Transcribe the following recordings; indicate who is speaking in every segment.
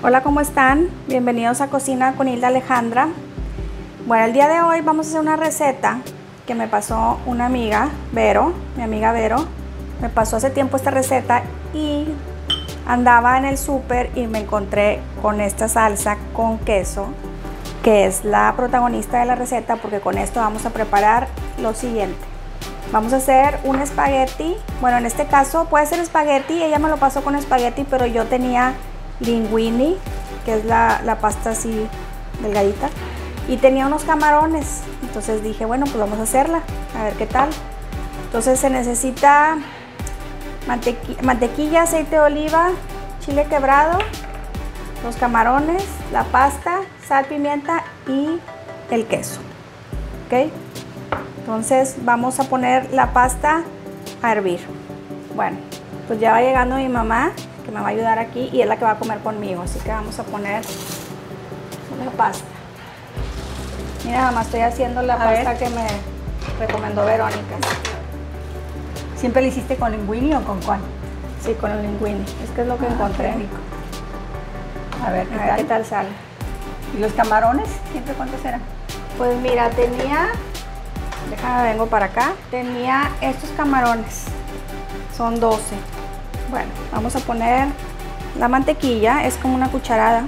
Speaker 1: Hola, ¿cómo están? Bienvenidos a Cocina con Hilda Alejandra. Bueno, el día de hoy vamos a hacer una receta que me pasó una amiga, Vero, mi amiga Vero. Me pasó hace tiempo esta receta y andaba en el súper y me encontré con esta salsa con queso, que es la protagonista de la receta, porque con esto vamos a preparar lo siguiente. Vamos a hacer un espagueti. Bueno, en este caso puede ser espagueti, ella me lo pasó con espagueti, pero yo tenía linguini, que es la pasta así delgadita, y tenía unos camarones. Entonces dije, bueno, pues vamos a hacerla, a ver qué tal. Entonces se necesita mantequilla, aceite de oliva, chile quebrado, los camarones, la pasta, sal, pimienta y el queso. ¿Ok? Entonces vamos a poner la pasta a hervir. Bueno, pues ya va llegando mi mamá, que me va a ayudar aquí, y es la que va a comer conmigo, así que vamos a poner la pasta. Mira, mamá, estoy haciendo la pasta que me recomendó Verónica.
Speaker 2: ¿Siempre la hiciste con linguini o con cuál?
Speaker 1: Sí, con el linguini, es que es lo que encontré.
Speaker 2: A ver,
Speaker 1: ¿qué tal sale?
Speaker 2: ¿Y los camarones? ¿Siempre cuántos eran?
Speaker 1: Pues mira, tenía, déjame, vengo para acá, tenía estos camarones, son 12. Bueno, vamos a poner la mantequilla, es como una cucharada.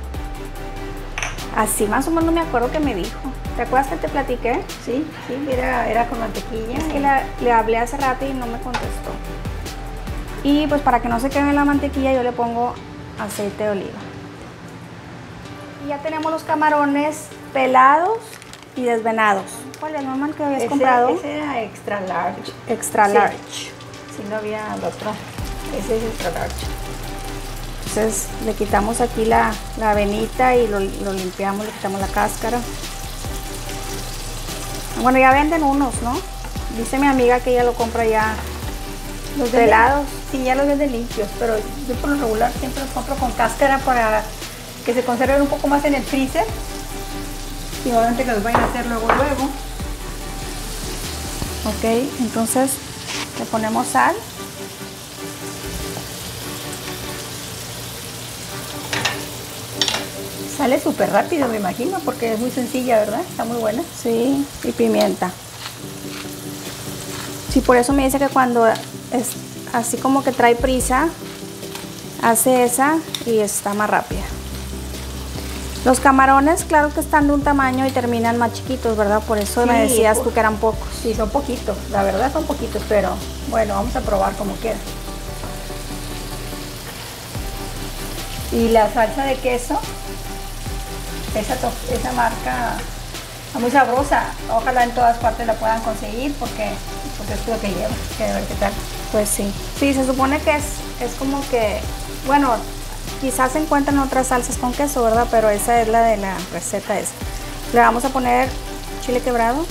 Speaker 1: Así más o menos me acuerdo que me dijo. ¿Te acuerdas que te platiqué?
Speaker 2: Sí, era con mantequilla.
Speaker 1: Es que le hablé hace rato y no me contestó. Y pues para que no se queme la mantequilla yo le pongo aceite de oliva. Y ya tenemos los camarones pelados y desvenados. ¿Cuál es, mamá, que habías comprado?
Speaker 2: Ese era extra large.
Speaker 1: Extra large.
Speaker 2: Si no había el otro. Ese es extra large.
Speaker 1: Entonces le quitamos aquí la avenita y lo limpiamos, le quitamos la cáscara. Bueno, ya venden unos, ¿no? Dice mi amiga que ella lo compra ya los pelados.
Speaker 2: Sí, ya los venden limpios, pero yo por lo regular siempre los compro con cáscara para que se conserven un poco más en el freezer. Y obviamente que los vayan a hacer luego.
Speaker 1: Ok, entonces le ponemos sal.
Speaker 2: Sale súper rápido, me imagino, porque es muy sencilla, ¿verdad? Está muy buena.
Speaker 1: Sí, y pimienta. Sí, por eso me dice que cuando es así como que trae prisa, hace esa y está más rápida. Los camarones, claro que están de un tamaño y terminan más chiquitos, ¿verdad? Por eso sí, me decías tú que eran pocos.
Speaker 2: Sí, son poquitos, la verdad son poquitos, pero bueno, vamos a probar como quiera. Y la salsa de queso, esa marca está muy sabrosa. Ojalá en todas partes la puedan conseguir porque es lo que lleva. Que a ver qué tal.
Speaker 1: Pues sí. Sí, se supone que es como que, bueno, quizás se encuentran otras salsas con queso, ¿verdad? Pero esa es la de la receta esa. Le vamos a poner chile quebrado.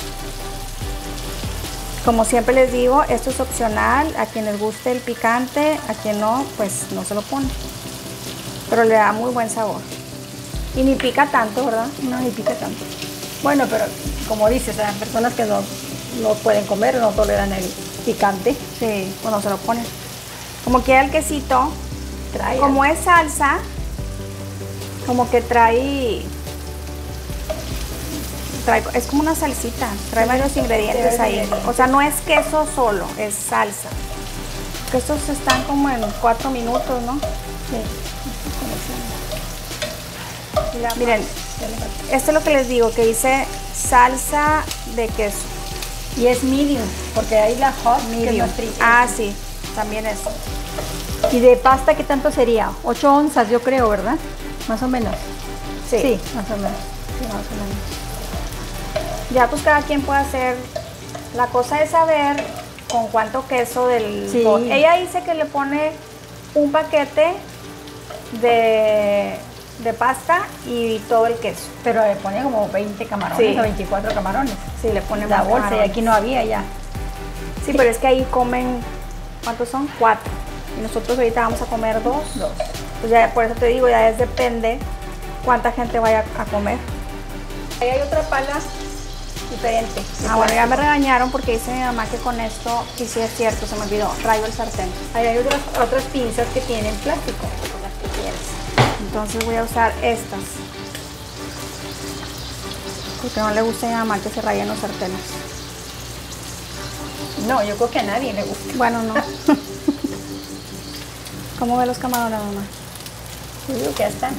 Speaker 1: Como siempre les digo, esto es opcional. A quien les guste el picante, a quien no, pues no se lo pone. Pero le da muy buen sabor. Y ni pica tanto, ¿verdad?
Speaker 2: No, ni pica tanto. Bueno, pero como dices, hay personas que no pueden comer, no toleran el picante.
Speaker 1: Sí, cuando se lo ponen. Como quiera el quesito, como es salsa, como que trae, es como una salsita, trae varios ingredientes ahí. O sea, no es queso solo, es salsa. Que estos están como en 4 minutos, ¿no?
Speaker 2: Sí.
Speaker 1: Miren, esto es lo que les digo, que dice salsa de queso.
Speaker 2: Y es medium, porque hay la hot medium.
Speaker 1: Sí, también es.
Speaker 2: ¿Y de pasta qué tanto sería? 8 onzas yo creo, ¿verdad? Más o menos.
Speaker 1: Sí,
Speaker 2: más o menos. Sí, más o menos.
Speaker 1: Ya pues cada quien puede hacer. La cosa es saber con cuánto queso del...
Speaker 2: Sí.
Speaker 1: Ella dice que le pone un paquete de pasta y todo el queso.
Speaker 2: Pero le pone como 20 camarones o 24 camarones.
Speaker 1: Sí, le pone
Speaker 2: la
Speaker 1: más
Speaker 2: bolsa
Speaker 1: camarones.
Speaker 2: Y aquí no había ya.
Speaker 1: Sí, pero es que ahí comen, ¿cuántos son? 4. Y nosotros ahorita vamos a comer 2. Pues ya por eso te digo, ya depende cuánta gente vaya a comer.
Speaker 2: Ahí hay otra pala diferente.
Speaker 1: Bueno, ya me regañaron porque dice mi mamá que con esto, y sí es cierto, se me olvidó, traigo el sartén.
Speaker 2: Ahí hay otras pinzas que tienen plástico, con las que quieres.
Speaker 1: Entonces voy a usar estas. Porque no le gusta a mi mamá que se rayen los sartenes.
Speaker 2: No, yo creo que a nadie le gusta.
Speaker 1: Bueno, no. ¿Cómo ve los camarones, mamá?
Speaker 2: Yo digo que ya están.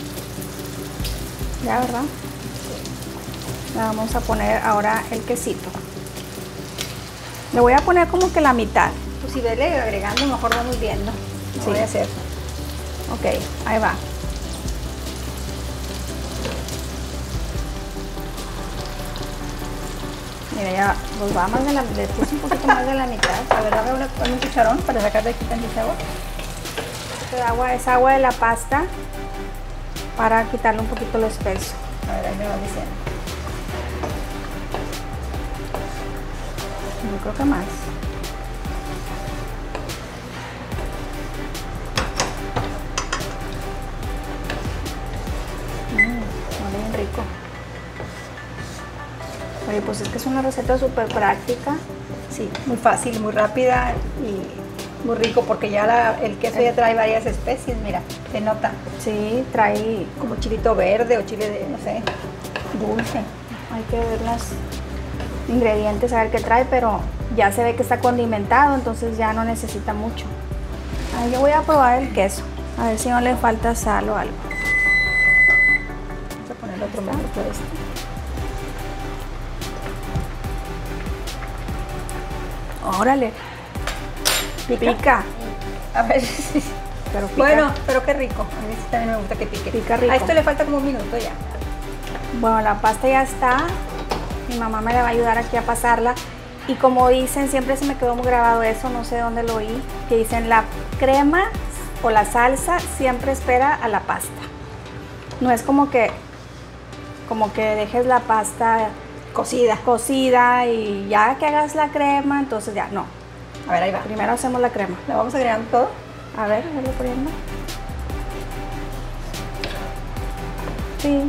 Speaker 1: Ya, ¿verdad? Le vamos a poner ahora el quesito. Le voy a poner como que la mitad.
Speaker 2: Pues si vele agregando, mejor vamos viendo. No voy a hacer.
Speaker 1: Ok, ahí va. Mira, ya pues va más de la, le puse un poquito más de la mitad.
Speaker 2: A ver, dame un cucharón para sacar de aquí tantita agua.
Speaker 1: Esta agua es agua de la pasta para quitarle un poquito lo espeso.
Speaker 2: A ver, ahí me va diciendo.
Speaker 1: Yo creo que más. Huele bien rico. Oye, pues es que es una receta súper práctica.
Speaker 2: Sí, muy fácil, muy rápida y muy rico porque ya el queso ya trae varias especies, mira, se nota.
Speaker 1: Sí, trae
Speaker 2: Como chilito verde o chile de, no sé, dulce.
Speaker 1: Hay que ver los ingredientes, a ver qué trae, pero ya se ve que está condimentado, entonces ya no necesita mucho. Ahí yo voy a probar el queso, a ver si no le falta sal o algo.
Speaker 2: Vamos a poner otro más de esto.
Speaker 1: Órale, pica.
Speaker 2: A ver si...
Speaker 1: Pero pica.
Speaker 2: Bueno, pero qué rico. A mí sí también me gusta que pique.
Speaker 1: Pica rico.
Speaker 2: A esto le falta como un minuto ya.
Speaker 1: Bueno, la pasta ya está. Mi mamá me la va a ayudar aquí a pasarla. Y como dicen, siempre se me quedó muy grabado eso, no sé dónde lo oí, que dicen la crema o la salsa siempre espera a la pasta. No es como que dejes la pasta cocida y ya que hagas la crema, entonces ya no.
Speaker 2: A ver, ahí va.
Speaker 1: Primero hacemos la crema.
Speaker 2: ¿Le vamos agregando todo?
Speaker 1: A ver, voy poniendo. Sí.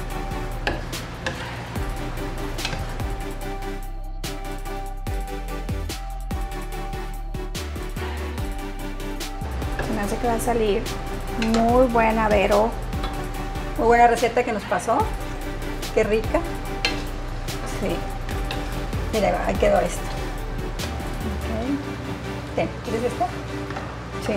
Speaker 1: Se me hace que va a salir muy buena, Vero.
Speaker 2: Muy buena receta que nos pasó. Qué rica.
Speaker 1: Sí.
Speaker 2: Mira, ahí quedó esto.
Speaker 1: Okay.
Speaker 2: Ten, ¿quieres esta?
Speaker 1: Sí.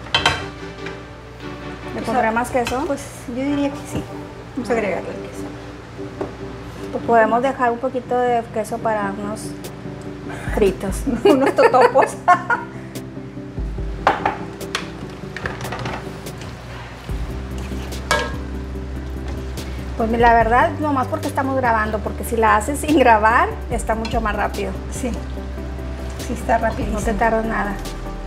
Speaker 1: ¿Le pondré más queso?
Speaker 2: Pues yo diría que sí. Vamos a agregarle el queso.
Speaker 1: Pues podemos dejar un poquito de queso para unos fritos.
Speaker 2: Unos totopos.
Speaker 1: Pues la verdad, nomás porque estamos grabando, porque si la haces sin grabar, está mucho más rápido.
Speaker 2: Sí. Sí, está rapidísimo.
Speaker 1: No te tardas nada.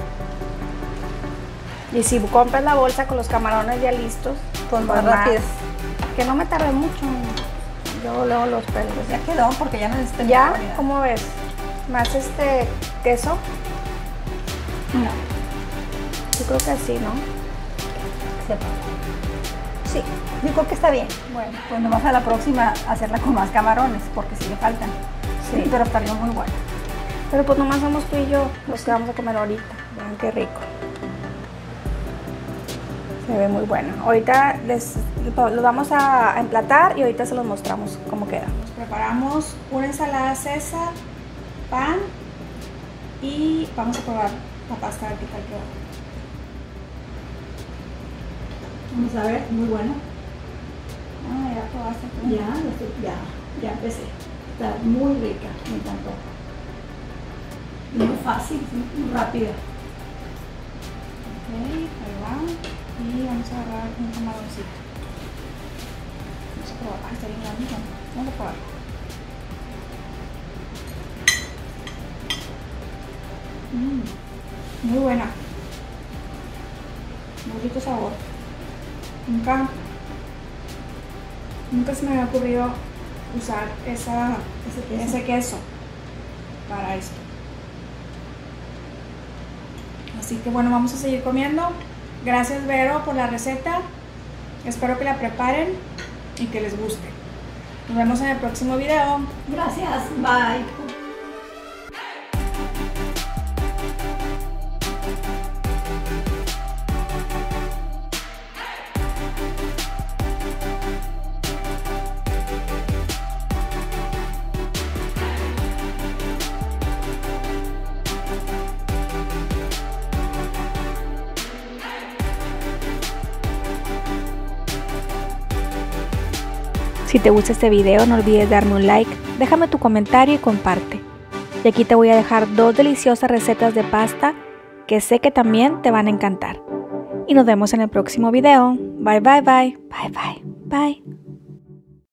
Speaker 1: Y si compras la bolsa con los camarones ya listos,
Speaker 2: Pues más rápido.
Speaker 1: Que no me tarde mucho. Yo luego los pelos.
Speaker 2: Ya quedó porque ya no necesito
Speaker 1: ¿Ya?
Speaker 2: ni nada.
Speaker 1: ¿Cómo ves? ¿Más queso?
Speaker 2: No.
Speaker 1: Yo creo que sí, ¿no?
Speaker 2: Sí, yo creo que está bien.
Speaker 1: Bueno.
Speaker 2: Pues nomás a la próxima hacerla con más camarones, porque si le faltan.
Speaker 1: Sí.
Speaker 2: Pero estaría muy bueno.
Speaker 1: Pero pues nomás somos tú y yo los que vamos a comer ahorita. Vean qué rico. Se ve muy bueno. Ahorita los vamos a emplatar y ahorita se los mostramos cómo queda. Preparamos una ensalada César, pan y vamos a probar la pasta a ver qué tal queda.
Speaker 2: Vamos a ver, muy bueno.
Speaker 1: Ah, ya probaste.
Speaker 2: Ya empecé. Está muy rica, me encantó. Muy fácil, muy rápida.
Speaker 1: Ok, ahí va. Y vamos a agarrar un camaroncito. Vamos a probar. Ah, está bien grande. Vamos a probar. Muy buena. Muy rico sabor. Nunca se me había ocurrido usar ese queso para esto. Así que bueno, vamos a seguir comiendo. Gracias, Vero, por la receta. Espero que la preparen y que les guste. Nos vemos en el próximo video.
Speaker 2: Gracias, bye.
Speaker 1: Si te gusta este video, no olvides darme un like, déjame tu comentario y comparte. Y aquí te voy a dejar 2 deliciosas recetas de pasta que sé que también te van a encantar. Y nos vemos en el próximo video. Bye, bye, bye. Bye, bye, bye.